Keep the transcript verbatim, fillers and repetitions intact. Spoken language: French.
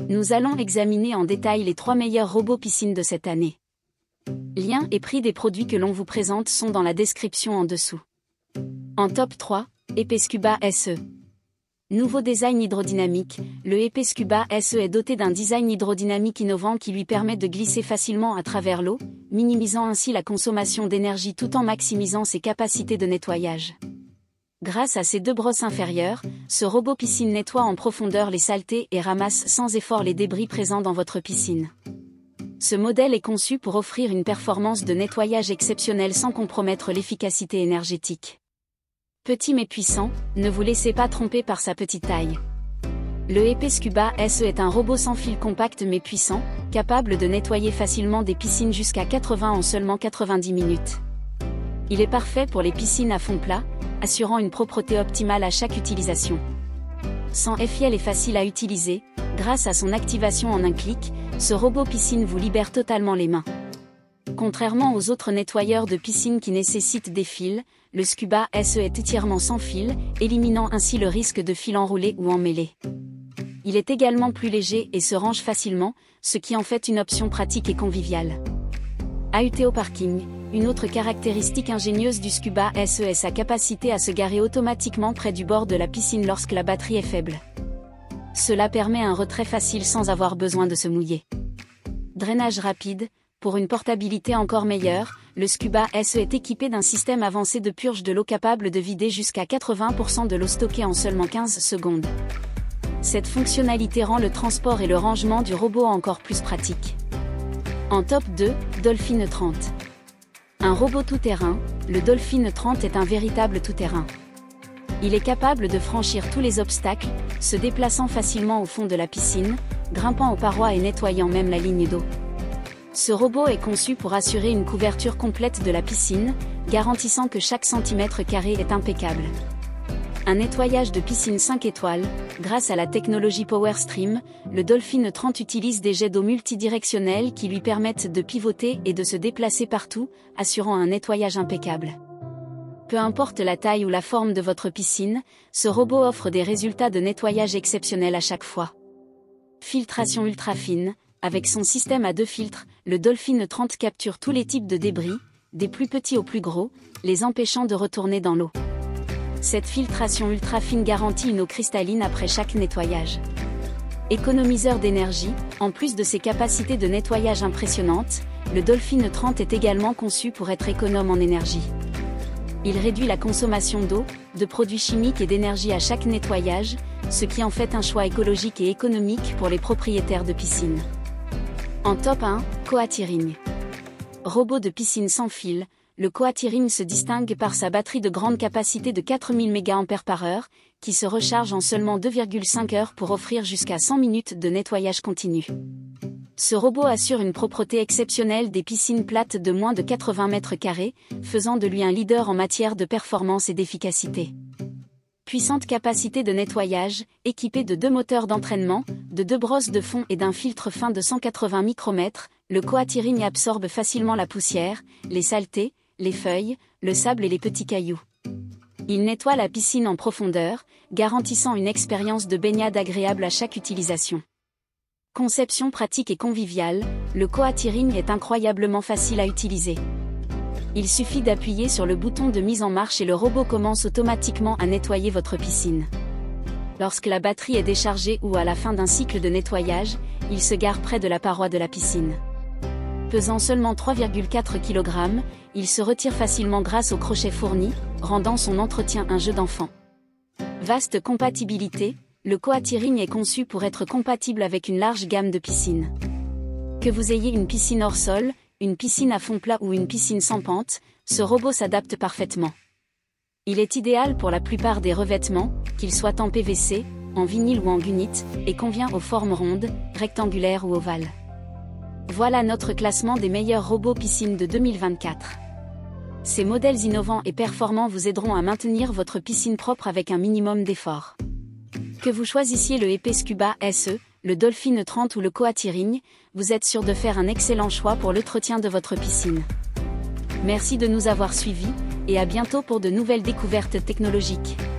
Nous allons examiner en détail les trois meilleurs robots piscine de cette année. Liens et prix des produits que l'on vous présente sont dans la description en dessous. En top trois, Epescuba S E. Nouveau design hydrodynamique, le Epescuba S E est doté d'un design hydrodynamique innovant qui lui permet de glisser facilement à travers l'eau, minimisant ainsi la consommation d'énergie tout en maximisant ses capacités de nettoyage. Grâce à ses deux brosses inférieures, ce robot piscine nettoie en profondeur les saletés et ramasse sans effort les débris présents dans votre piscine. Ce modèle est conçu pour offrir une performance de nettoyage exceptionnelle sans compromettre l'efficacité énergétique. Petit mais puissant, ne vous laissez pas tromper par sa petite taille. Le Epescuba S E est un robot sans fil compact mais puissant, capable de nettoyer facilement des piscines jusqu'à quatre-vingts en seulement quatre-vingt-dix minutes. Il est parfait pour les piscines à fond plat, assurant une propreté optimale à chaque utilisation. Sans fiel et facile à utiliser, grâce à son activation en un clic, ce robot piscine vous libère totalement les mains. Contrairement aux autres nettoyeurs de piscine qui nécessitent des fils, le Scuba S E est entièrement sans fil, éliminant ainsi le risque de fil enroulé ou emmêlé. Il est également plus léger et se range facilement, ce qui en fait une option pratique et conviviale. A U T au parking, une autre caractéristique ingénieuse du Scuba S E est sa capacité à se garer automatiquement près du bord de la piscine lorsque la batterie est faible. Cela permet un retrait facile sans avoir besoin de se mouiller. Drainage rapide, pour une portabilité encore meilleure, le Scuba S E est équipé d'un système avancé de purge de l'eau capable de vider jusqu'à quatre-vingts pour cent de l'eau stockée en seulement quinze secondes. Cette fonctionnalité rend le transport et le rangement du robot encore plus pratique. En top deux, Dolphin trente. Un robot tout-terrain, le Dolphin trente est un véritable tout-terrain. Il est capable de franchir tous les obstacles, se déplaçant facilement au fond de la piscine, grimpant aux parois et nettoyant même la ligne d'eau. Ce robot est conçu pour assurer une couverture complète de la piscine, garantissant que chaque centimètre carré est impeccable. Un nettoyage de piscine cinq étoiles, grâce à la technologie PowerStream, le Dolphin trente utilise des jets d'eau multidirectionnels qui lui permettent de pivoter et de se déplacer partout, assurant un nettoyage impeccable. Peu importe la taille ou la forme de votre piscine, ce robot offre des résultats de nettoyage exceptionnels à chaque fois. Filtration ultra fine, avec son système à deux filtres, le Dolphin trente capture tous les types de débris, des plus petits aux plus gros, les empêchant de retourner dans l'eau. Cette filtration ultra fine garantit une eau cristalline après chaque nettoyage. Économiseur d'énergie, en plus de ses capacités de nettoyage impressionnantes, le Dolphin trente est également conçu pour être économe en énergie. Il réduit la consommation d'eau, de produits chimiques et d'énergie à chaque nettoyage, ce qui en fait un choix écologique et économique pour les propriétaires de piscines. En top un, Coatiring. Robot de piscine sans fil, le Coatiring se distingue par sa batterie de grande capacité de quatre mille milliampères heure, qui se recharge en seulement deux virgule cinq heures pour offrir jusqu'à cent minutes de nettoyage continu. Ce robot assure une propreté exceptionnelle des piscines plates de moins de quatre-vingts mètres carrés, faisant de lui un leader en matière de performance et d'efficacité. Puissante capacité de nettoyage, équipé de deux moteurs d'entraînement, de deux brosses de fond et d'un filtre fin de cent quatre-vingts micromètres, le Coatiring absorbe facilement la poussière, les saletés, les feuilles, le sable et les petits cailloux. Il nettoie la piscine en profondeur, garantissant une expérience de baignade agréable à chaque utilisation. Conception pratique et conviviale, le Coatiring est incroyablement facile à utiliser. Il suffit d'appuyer sur le bouton de mise en marche et le robot commence automatiquement à nettoyer votre piscine. Lorsque la batterie est déchargée ou à la fin d'un cycle de nettoyage, il se gare près de la paroi de la piscine. Pesant seulement trois virgule quatre kilogrammes, il se retire facilement grâce au crochet fourni, rendant son entretien un jeu d'enfant. Vaste compatibilité, le Coatiring est conçu pour être compatible avec une large gamme de piscines. Que vous ayez une piscine hors sol, une piscine à fond plat ou une piscine sans pente, ce robot s'adapte parfaitement. Il est idéal pour la plupart des revêtements, qu'ils soient en P V C, en vinyle ou en gunite, et convient aux formes rondes, rectangulaires ou ovales. Voilà notre classement des meilleurs robots piscine de deux mille vingt-quatre. Ces modèles innovants et performants vous aideront à maintenir votre piscine propre avec un minimum d'effort. Que vous choisissiez le Epescuba S E, le Dolphin trente ou le Coatiring, vous êtes sûr de faire un excellent choix pour l'entretien de votre piscine. Merci de nous avoir suivis, et à bientôt pour de nouvelles découvertes technologiques.